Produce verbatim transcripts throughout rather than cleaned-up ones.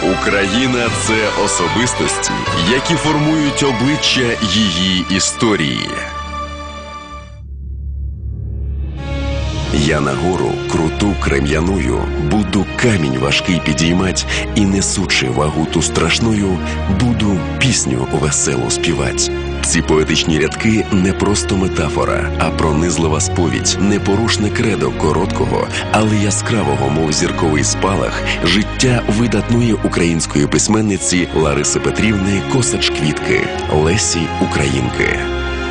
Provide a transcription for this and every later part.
Україна – це особистості, які формують обличчя її історії. Я на гору круту крем'яною буду камінь важкий підіймать, і, несучи вагу ту страшною, буду пісню веселу співать. Ці поетичні рядки не просто метафора, а пронизлива сповідь, непорушне кредо короткого, але яскравого, мов зірковий спалах, життя видатної української письменниці Лариси Петрівни Косач-Квітки, Лесі Українки.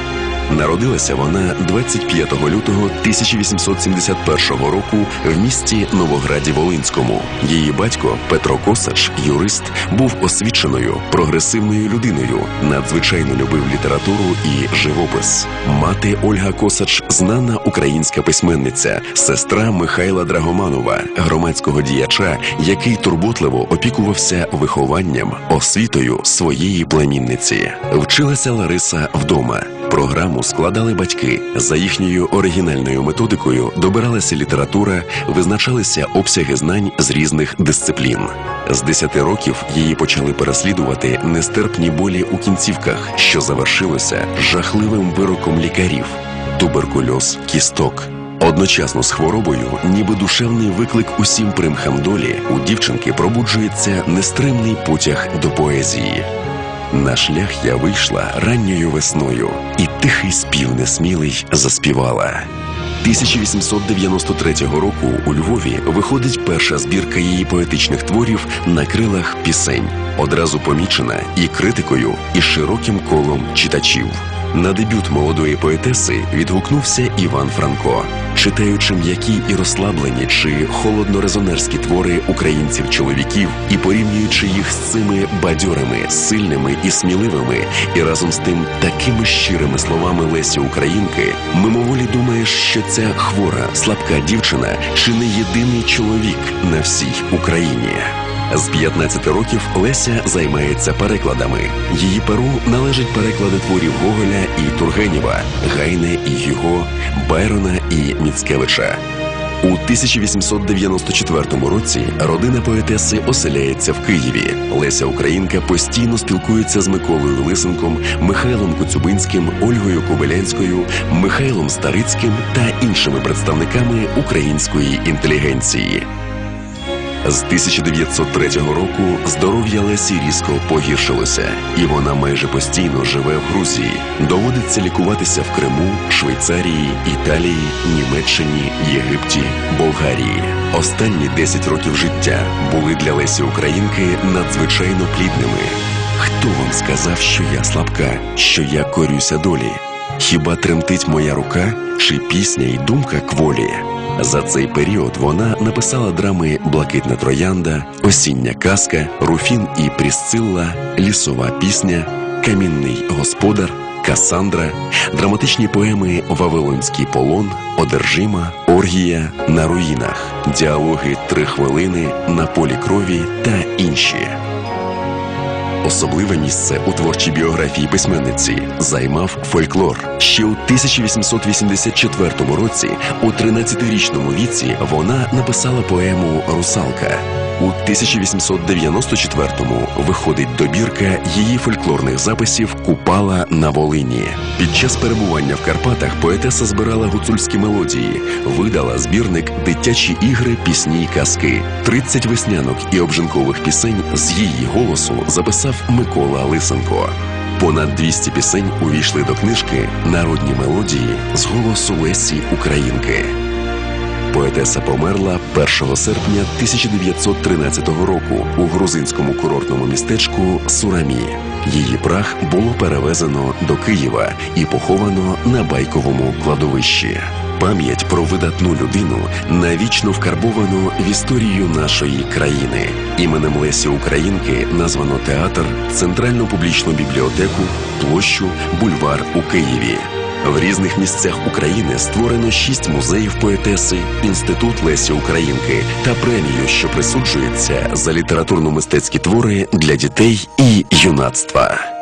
Народилася вона двадцять п'ятого лютого тисяча вісімсот сімдесят першого року в місті Новограді-Волинському. Її батько Петро Косач, юрист, був освіченою, прогресивною людиною, надзвичайно любив літературу і живопис. Мати Ольга Косач – знана українська письменниця, сестра Михайла Драгоманова, громадського діяча, який турботливо опікувався вихованням, освітою своєї племінниці. Вчилася Лариса вдома. Програму складали батьки. За їхньою оригінальною методикою добиралася література, визначалися обсяги знань з різних дисциплін. З десяти років її почали переслідувати нестерпні болі у кінцівках, що завершилося жахливим вироком лікарів – туберкульоз кісток. Одночасно з хворобою, ніби душевний виклик усім примхам долі, у дівчинки пробуджується нестримний потяг до поезії. На шлях я вийшла ранньою весною, і тихий спів несмілий заспівала. тисяча вісімсот дев'яносто третього року у Львові виходить перша збірка її поетичних творів «На крилах пісень», одразу помічена і критикою, і широким колом читачів. На дебют молодої поетеси відгукнувся Іван Франко. Читаючи м'які і розслаблені чи холодно-резонерські твори українців-чоловіків і порівнюючи їх з цими бадьорими, сильними і сміливими, і разом з тим такими щирими словами Лесі Українки, мимоволі думаєш, що ця хвора, слабка дівчина чи не єдиний чоловік на всій Україні. З п'ятнадцяти років Леся займається перекладами. Її перу належать переклади творів Гоголя і Тургенєва, Гайне і Гюго, Байрона і Міцкевича. У тисяча вісімсот дев'яносто четвертому році родина поетеси оселяється в Києві. Леся Українка постійно спілкується з Миколою Лисенком, Михайлом Коцюбинським, Ольгою Кобилянською, Михайлом Старицьким та іншими представниками української інтелігенції. З тисяча дев'ятсот третього року здоров'я Лесі різко погіршилося, і вона майже постійно живе в Грузії. Доводиться лікуватися в Криму, Швейцарії, Італії, Німеччині, Єгипті, Болгарії. Останні десять років життя були для Лесі Українки надзвичайно плідними. Хто вам сказав, що я слабка, що я корюся долі? Хіба тремтить моя рука, чи пісня й думка кволі? За цей період вона написала драми «Блакитна троянда», «Осіння казка», «Руфін і Прісцилла», «Лісова пісня», «Камінний господар», «Касандра», драматичні поеми «Вавилонський полон», «Одержима», «Оргія», «На руїнах», діалоги «Три хвилини», «На полі крові» та інші. Особливе місце у творчій біографії письменниці займав фольклор. Ще у тисяча вісімсот вісімдесят четвертому році, у тринадцятирічному віці, вона написала поему «Русалка». У тисяча вісімсот дев'яносто четвертому виходить добірка її фольклорних записів «Купала на Волині». Під час перебування в Карпатах поетеса збирала гуцульські мелодії, видала збірник «Дитячі ігри, пісні й казки». тридцять веснянок і обжинкових пісень з її голосу записав Микола Лисенко. Понад двісті пісень увійшли до книжки «Народні мелодії» з голосу Лесі Українки. Поетеса померла першого серпня тисяча дев'ятсот тринадцятого року у грузинському курортному містечку Сурамі. Її прах було перевезено до Києва і поховано на Байковому кладовищі. Пам'ять про видатну людину навічно вкарбовано в історію нашої країни. Іменем Лесі Українки названо театр, центральну публічну бібліотеку, площу, бульвар у Києві. В різних місцях України створено шість музеїв поетеси, інститут Лесі Українки та премію, що присуджується за літературно-мистецькі твори для дітей і юнацтва.